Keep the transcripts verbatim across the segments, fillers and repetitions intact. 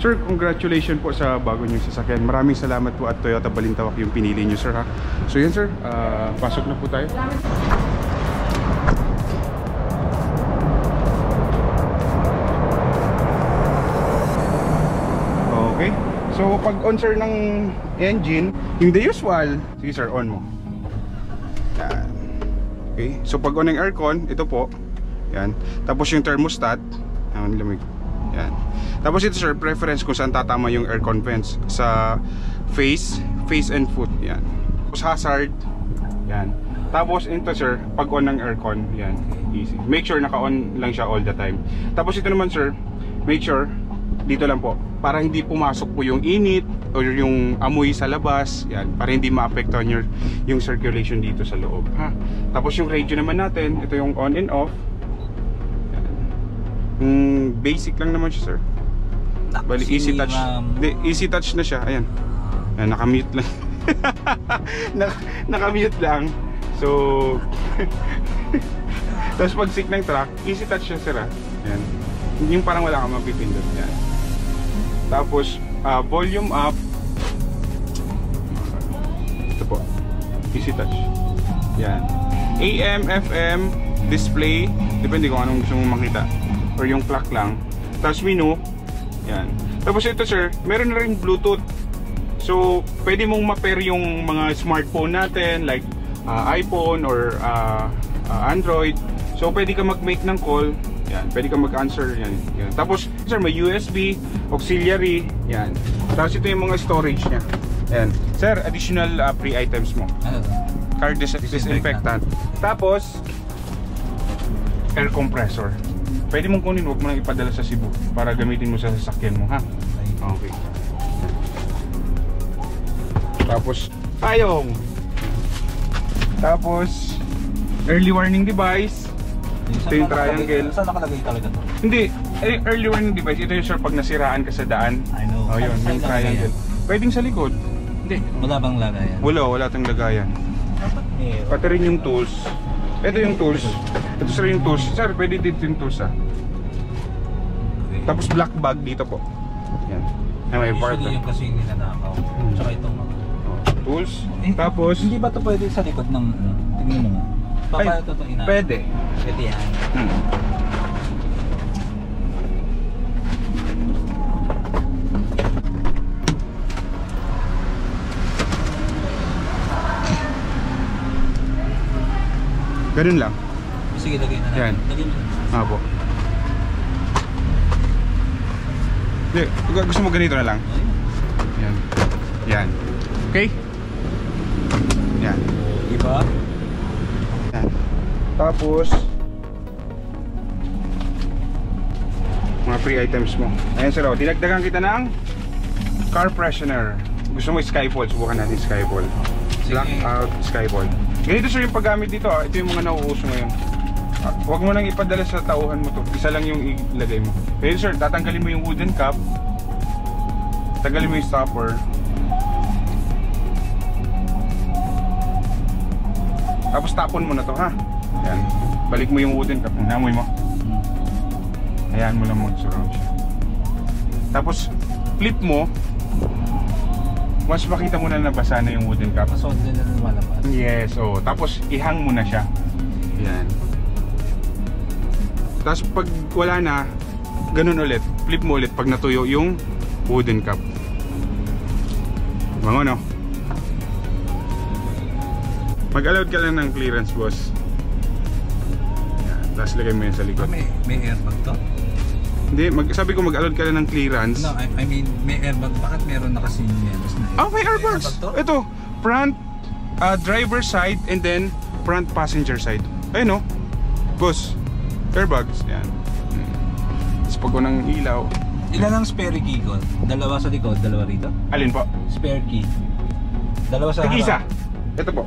Sir, congratulations po sa bago niyong sasakyan. Maraming salamat po at Toyota Balintawak yung pinili niyo, sir, ha. So yan, sir, uh, pasok na po tayo. Okay. So pag on, sir, ng engine, yung the usual, sige sir, on mo. Yan. Okay. So pag on ng aircon, ito po. Yan. Tapos yung thermostat, yan, lamig. Yan. Tapos ito, sir, preference kung saan tatama yung aircon vents. Sa face, face and foot. Yan. Tapos hazard. Yan. Tapos ito, sir, pag on ng aircon, yan, easy. Make sure naka-on lang siya all the time. Tapos ito naman, sir, make sure dito lang po, para hindi pumasok po yung init or yung amoy sa labas. Yan, para hindi maapektuhan yung, yung circulation dito sa loob, ha. Tapos yung radio naman natin, ito yung on and off. Yan. Mm, basic lang naman siya, sir. Bali, easy touch. Di, easy touch na siya. Ayan. Ayan, naka-mute lang. Naka-mute lang. So tapos pag sync ng track, easy touch siya, sir, ha? Ayan. Yung parang wala kang mapipindot. Ayan. Tapos uh, volume up. Ito po, easy touch. Ayan. A M, F M, display, depende kung anong gusto mong makita, or yung clock lang. Tapos menu. Yan. Tapos ito, sir, meron na rin Bluetooth. So pwede mong ma-pair yung mga smartphone natin, like uh, iPhone or uh, uh, Android. So pwede ka mag-make ng call. Yan, pwede ka mag-answer. Yan, yan. Tapos, sir, may U S B, auxiliary. Yan. Tapos ito yung mga storage niya. Yan. Sir, additional uh, free items mo. Ano? Car dis disinfectant. Tapos air compressor. Pwede mong kunin, huwag mo nang ipadala sa Cebu para gamitin mo sa sasakyan mo, ha? Okay. Tapos payong. Tapos early warning device. Ito yung triangle. Saan nakalagay talaga to? Hindi, early warning device. Ito yung, sir, pag nasiraan ka sa daan. I know. Oh, yun, yung triangle. Pwedeng sa likod. Hindi, wala bang lagayan? Wala, wala tayong lagayan. Pati rin yung tools. Ito yung tools. Ito, sir, yung tools. Sir, pwede dito yung tools, ha. Okay. Tapos black bag dito po. Yan. Na may part. Usually yung kasi ninanakaw. Hmm. Tsaka itong mga oh, tools. Eh, tapos hindi ba ito pwede sa likod ng ano? Tingnan mo nga. Papayo ito itong ina. Pwede. Pwede yan. Hmm. Ganun lang. Sige, lagay na natin. Yan. Lagay mo. Ah po. Hindi, gusto mo ganito na lang. Yan. Yan. Okay? Yan. Diba? Yan. Tapos mga free items mo. Ayan, sir, oh, dinagdagan kita ng car freshener. Gusto mo Skyfall, subukan natin Skyfall. Blackout Skyfall. Ganito, sir, yung paggamit dito, ah. Ito yung mga nauuso ngayon. Ah, huwag mo nang ipadala sa tauhan mo to. Isa lang yung ilagay mo. Ganito, sir, tatanggalin mo yung wooden cap. Tanggalin mo yung stopper. Tapos tapon mo na to, ha. Ayan. Balik mo yung wooden cap. Namoy mo. Ayan mo lang mag-surround siya. Tapos flip mo. Once makita mo na nabasa na yung wooden cap, pasod din na lumalabas. yes, oh. Tapos ihang mo na siya. Yan. Tapos pag wala na, ganun ulit. Flip mo ulit pag natuyo yung wooden cap. Bango, no? Mag-allowed ka lang ng clearance, boss. Yan. Tapos lagay mo yun sa likod. Ah, may, may airbag to? Hindi, mag, sabi ko mag-allowed ka lang ng clearance. No, I, I mean, may airbag. Bakit meron na kasi menos na? Oh, may airbags. May airbag Ito, front uh, driver side and then front passenger side. Ayun, no? Boss, airbags. Yan. Hmm. Tapos pag unang ilaw. Ilan ang spare key ko? Dalawa sa likod, dalawa rito? Alin po? Spare key. Dalawa sa harap. Tig-isa. Ito po.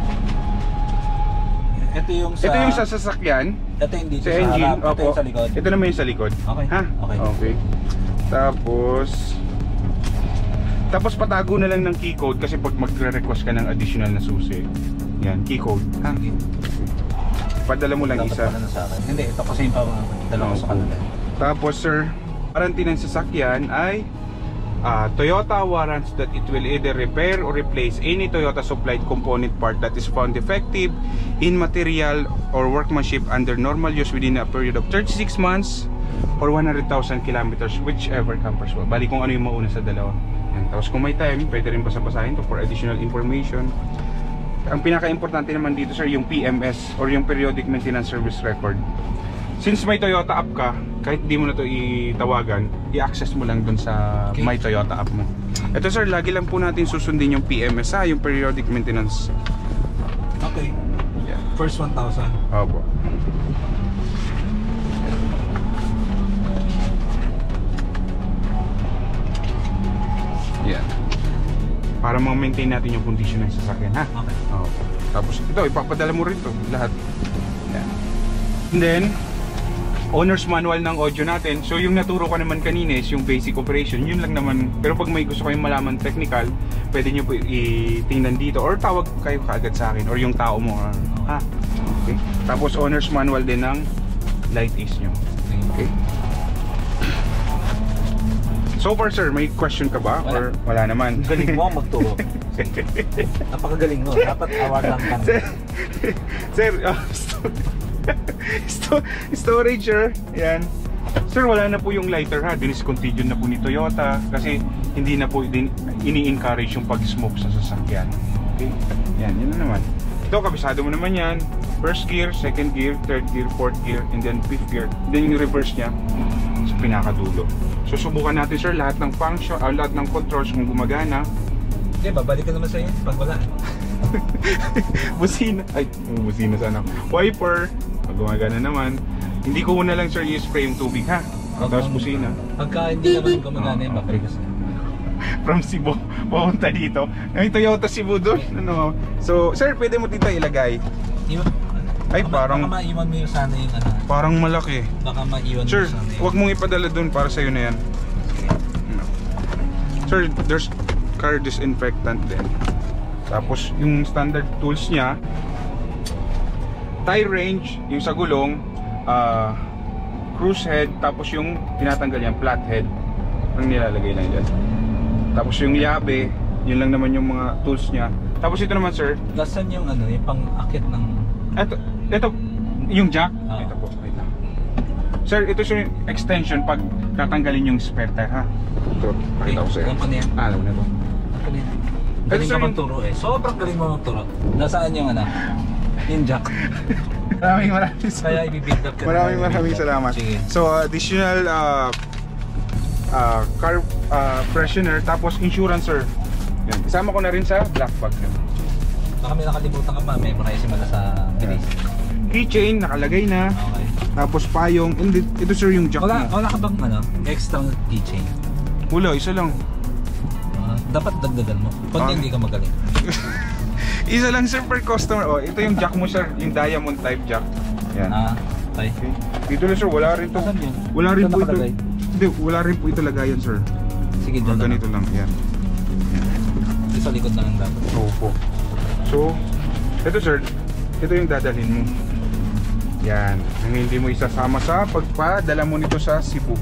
Ito yung sa... Ito yung sa sasakyan. Ito yung dito sa sa engine. harap. Ito Opo. yung sa likod. Ito naman yung sa likod. Okay. Ha? Okay. Okay. Tapos Tapos patago na lang ng key code kasi pag magre-request ka ng additional na susi. Yan, key code. Ha? Okay. Padala mo lang Dapat isa. pala na sa akin. Hindi, ito kasi yung dalawa ko sa kanila. Tapos, sir, Warranty ng sasakyan ay uh, Toyota warrants that it will either repair or replace any Toyota supplied component part that is found defective in material or workmanship under normal use within a period of thirty-six months or one hundred thousand kilometers, whichever comes first. Bali kung ano yung mauna sa dalawa. Yan. Tapos kung may time, pwede rin basa-basahin to for additional information. Ang pinaka-importante naman dito sir, yung P M S or yung Periodic Maintenance Service Record. Since may Toyota app ka, kahit di mo na to itawagan, i-access mo lang dun sa okay. My Toyota app mo. Ito sir, lagi lang po natin susundin yung P M S ha, yung Periodic Maintenance. Okay. Yeah. First one thousand. Opo. Yeah. Para ma-maintain natin yung condition ng sasakyan ha. Okay. Opo. Tapos ito, ipapadala mo rin to lahat. Yeah. And then owner's manual ng audio natin. So yung naturo ko naman kanina is yung basic operation, yun lang naman. Pero pag may gusto kayong malaman technical, pwede nyo po itingnan dito or tawag kayo kaagad sa akin or yung tao mo ha. Okay. Tapos owner's manual din ng light ace nyo. Okay. So far sir, may question ka ba? Wala. Or wala naman? Galing mo magturo. Napakagaling mo. Dapat award lang ka. Sir, sir uh, Sto storage sir, yan. Sir, wala na po yung lighter ha, diniscontinue na po ni Toyota kasi hindi na po din ini-encourage yung pag-smoke sa sasakyan. Okay, yan, yun na naman. Ito, kabisado mo naman yan. First gear, second gear, third gear, fourth gear, and then fifth gear. Then yung reverse niya sa pinakadulo. So subukan natin sir lahat ng function, uh, lahat ng controls kung gumagana. Hindi, babalik ka naman sa iyo pag wala. Busina, ay, busina sana. Wiper, pag gumagana naman. Hindi ko muna lang sir i-spray yung tubig ha. Tapos busina. Pagka hindi naman gumagana yung babalik kasi. From Cebu, pumunta dito. May Toyota Cebu doon. Ano? So, sir, pwede mo dito ilagay. Iwan, ay, baka, parang baka maiwan mo yung sana yung ano. Parang malaki. Baka maiwan sir, mo sana yung... huwag mong ipadala doon para sa'yo na yan. Okay. Sir, there's car disinfectant din. Tapos yung standard tools niya, tie range, yung sa gulong, uh, cruise head, tapos yung tinatanggal yan, flat head, ang nilalagay lang dyan. Tapos yung liabe, yun lang naman yung mga tools niya. Tapos ito naman sir, lasan yung ano, yung pang-akit ng... Ito, ito, yung jack. Ah. Ito po, wait lang. Sir, ito yung extension pag tatanggalin yung spare tire ha. Ito, pakita ko sa'yo. Alam ko na yan. Ah, alam na ito. Alam ko na yan. Galing ka magturo eh. Sobrang galing mo magturo. Nasaan yung ano? Yung jack. Maraming maraming salamat. Kaya i-build up ka. Maraming maraming salamat. Sige. So additional uh, uh, car uh, freshener tapos insurance sir. Yan. Isama ko na rin sa black bag nyo. Baka may nakalimutan ka pa. Memorize mo na sa bilis. Keychain nakalagay na. Okay. Tapos payong. And ito sir yung jack Wala, mo. wala ka bang ano? Extra keychain? Wala, isa lang. Uh, dapat dagdagan mo. Pag Ah. hindi ka magaling. Isa lang sir per customer. Oh, ito yung jack mo sir, yung diamond type jack. Yan. Ah, okay. Okay. Dito na sir, wala rin to. Saan yun? Wala rin Saan po ito. nakalagay? Hindi, wala rin po ito lagayan sir. Sige, Oh, dyan na. ganito lang. Yan. Ito sa likod na lang dapat. Opo. So, ito sir, ito yung dadalhin mo. Yan. Ang hindi mo isasama sa pagpadala mo nito sa Cebu.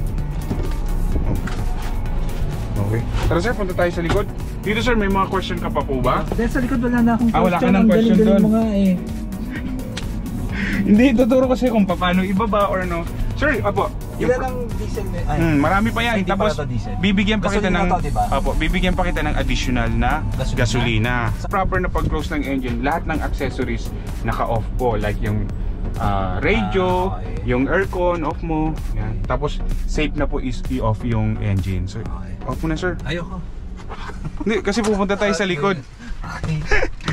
Okay. Tara sir, punta tayo sa likod. Dito sir, may mga question ka pa po ba? Dahil sa likod wala na akong Ah, wala ka ng Ang question galing-galing doon. mo nga eh. Hindi, tuturo kasi kung paano ibaba or no. Sir, apo. Ilan ang diesel na? Ay, Hmm, marami pa yan. Hindi Tapos pala to diesel. bibigyan pa kita Gasolina ng to, diba? Apo, bibigyan pa kita ng additional na Gasolina? gasolina. Proper na pag-close ng engine, lahat ng accessories naka-off po, like yung ah, radio, Ah, okay. yung aircon off mo. Yan. Tapos safe na po is i-off yung engine. So, Okay. off mo na sir. Ayoko. Hindi, kasi pupunta tayo sa likod. Okay.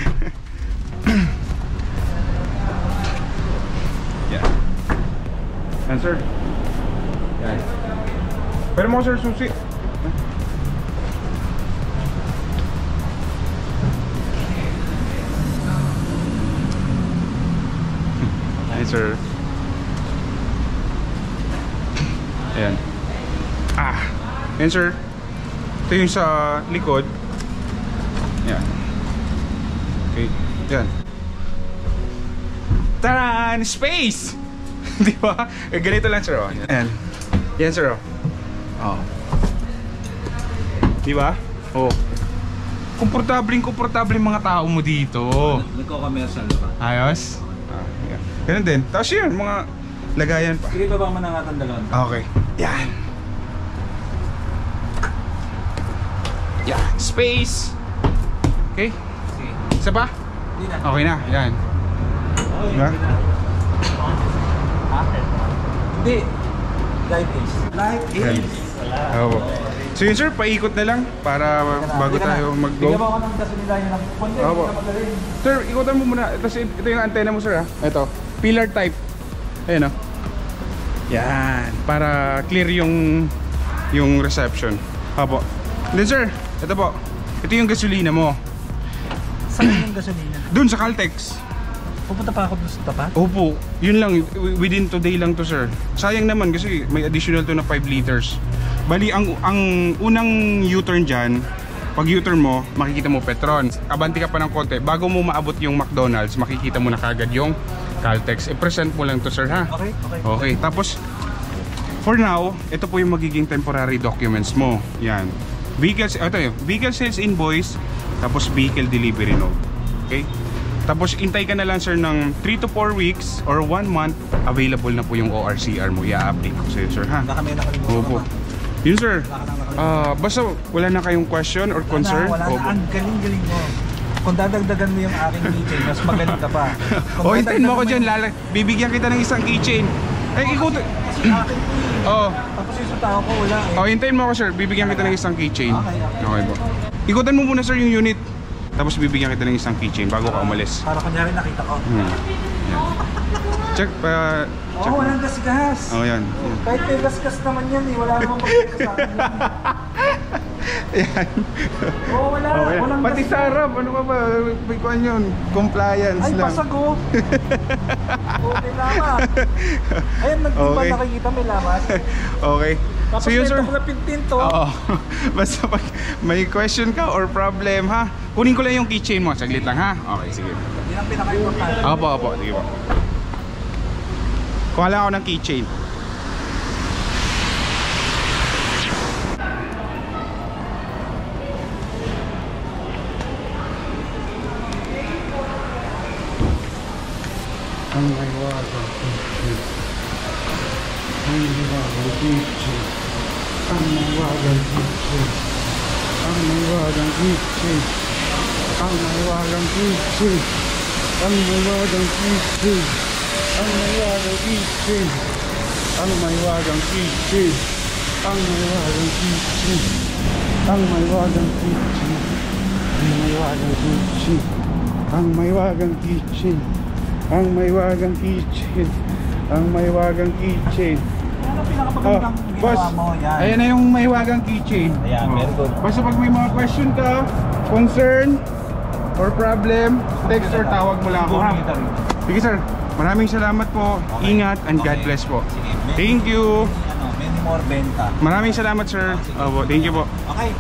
Yan. Yan sir. Yan. Pero mo sir, susi. Yan sir. Ayan. Ah. Yan sir. Ito yung sa likod. Yan. Okay. Yan. Taran! Space! Di ba? Eh, ganito lang sir oh. Yan. Yan sir oh. Oo. Di ba? Oo. Komportabling komportabling mga tao mo dito. Nagko-commercial pa. Ayos? Ah, yeah. Ganun din. Tapos yun, mga lagayan pa. Sige, baba mo na nga itong dalawang. Okay. Yan. Yan. Space. Okay. Sige. Isa pa? Hindi na. Okay na. Yan. Okay, Diba? hindi na. Ha? Hindi. Live Ace. Live Ace. Oo. So yun sir, paikot na lang para bago tayo mag-go. Bigyan mo ako ng gasolina yun ng konti. Opo. Hindi na magaling. Sir, ikutan mo muna. Ito, ito yung antena mo sir ha. Ito. Pillar type. Ayan o. Yan. Para clear yung yung reception. Opo. Then sir, ito po. Ito yung gasolina mo. Saan yung gasolina? Doon sa Caltex. Pupunta pa ako doon sa tapat? Opo. Yun lang. Within today lang to sir. Sayang naman kasi may additional to na five liters. Bali, ang, ang unang U-turn dyan, pag U-turn mo, makikita mo Petron. Abanti ka pa ng konti. Bago mo maabot yung McDonald's, makikita mo na kagad yung Caltex. I-present mo lang to sir ha. Okay, okay. Okay, tapos for now, ito po yung magiging temporary documents mo. Yan. Vehicle, ito yun, vehicle sales invoice, tapos vehicle delivery note. Okay? Tapos intay ka na lang sir ng three to four weeks or one month, available na po yung O R C R mo. I-update ko sa'yo sir ha. Baka may nakalimutan Opo. ka pa. Yun sir. Wala ka nang nakalimutan. Ah, basta wala na kayong question or concern? Wala na, wala Opo. na. Ang galing-galing mo. Kung dadagdagan mo yung aking keychain, mas magaling ka pa. Kung O, hintayin mo ako dadagdagan dyan. yung- Lala, bibigyan kita ng isang keychain. Eh, ikot. Kasi akin po eh. Oo. Tapos yung sa tao ko, wala eh. Oh, hintayin mo ako sir. Bibigyan kita ng isang keychain. Okay, okay. Okay po. Ikutan mo muna sir yung unit. Tapos bibigyan kita ng isang keychain bago ka umalis. Para kunyari nakita ko. Hmm. Yan. Check pa. Oo, Check. oh, walang gas-gas. Oh, yan. Yan. Kahit may gas-gas naman yan eh. Wala namang pagkita sa akin. Yan. Oo, wala. Okay. Walang Pati gas-gas. sa harap, ano ka ba? May kuhan yun. Compliance Ay, lang. pasago. Okay, lamas. Ayun, nag- Okay. ba nakikita may lamas? Okay. Tapos So yun may sir. ito na pintinto. Oo. Basta pag may question ka or problem ha, kunin ko lang yung keychain mo. Saglit lang ha. Okay, sige. Yan ang pinaka-importante. Opo, opo. Sige po. Kuha lang ako ng keychain. Ang may waga keychain. Ang may waga keychain. Ang may waga keychain. Ang may waga keychain. Ang may waga keychain. Ang may waga keychain. Ang may wagang kitchen. Ang may wagang kitchen. Ang may wagang kitchen. Ang may wagang kitchen. Ang may wagang kitchen. Ang may wagang kitchen. Ang may wagang kitchen. Ang may wagang kitchen. Yan ang pinaka-magandang Oh, boss, ginawa mo. Yan. ayan na yung may wagang keychain. Ayan, very good. Basta pag may mga question ka, concern, or problem, text or tawag mo lang ako ha. Sige sir. Maraming salamat po. Okay. Ingat and God Okay. bless po. Sige. Thank you. Ano, many more benta. Maraming salamat sir. Sige. Opo, thank you po. Okay.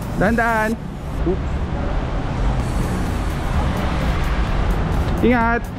Dahan-dahan. Ingat.